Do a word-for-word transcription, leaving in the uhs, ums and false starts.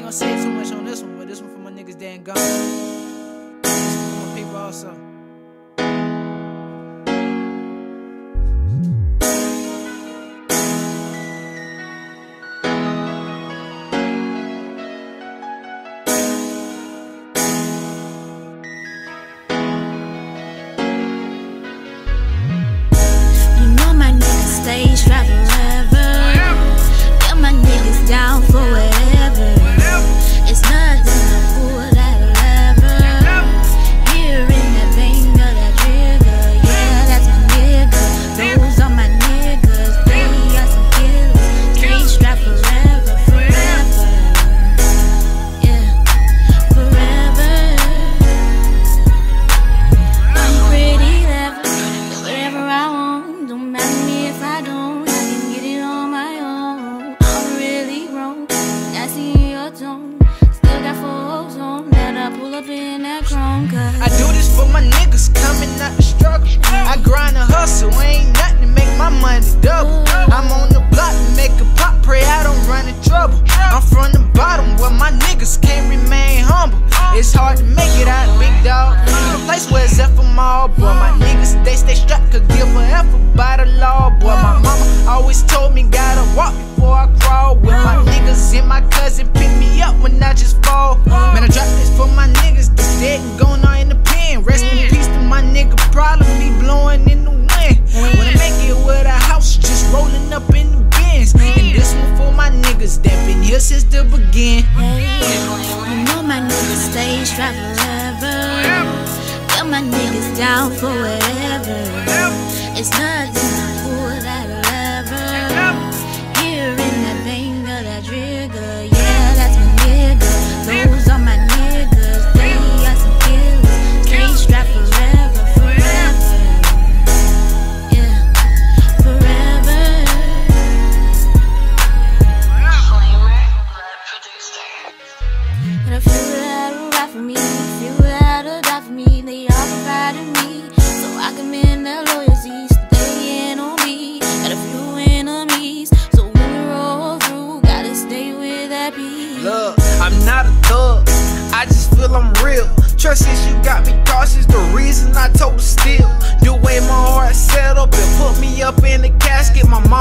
gonna say too much on this one, but this one for my niggas that ain't gone. This one for my people also. Stay strapped forever. Got my niggas down for whatever. It's nothing to pull that lever. Here in that vein of that trigger. Yeah, that's my nigga. Those are my niggas. They got some killers. Stay strapped forever, forever. Yeah, forever. I'm pretty level. Do whatever I want. Don't matter me if I don't, I can get it on my own. I'm really grown, I see in your tone. Still got four on that I pull up in that chrome. Cause I do this for my niggas coming out the struggle. I grind and hustle, ain't nothing to make my money double. I'm on the block to make a pop, pray I don't run into trouble. I'm from the bottom where my niggas can't remain humble. It's hard to make it out, big dog. The place where it's at for all, boy. My niggas, they stay strapped, could give a F by the law, boy. My mama always told me gotta walk before I crawl. With my niggas and my cousin pick me up when I just fall. Man, I drop this for my niggas that's dead and gone on in the pen. Rest in peace to my nigga, probably be blowing in the wind. When I make it with a house, just rolling up in the bins. And this one for my niggas that been here since the beginning. hey, you know my niggas stay strapped forever. Got my niggas down for whatever. It's nothing to pull that lever. Here in that vein of that trigger. Yeah, that's my nigga. Those are my niggas. They got some killers. Stay strapped forever, forever. Yeah, forever. But I feel that'll ride for me. Feel that'll die for me. They all provided me, so I can mend their loyalty. Stay in on me. Got a few enemies, so when we roll through, gotta stay with that peace. Look, I'm not a thug, I just feel I'm real. Trust issues got me cautious, the reason I told her still. The way my heart set up and put me up in the casket. My mom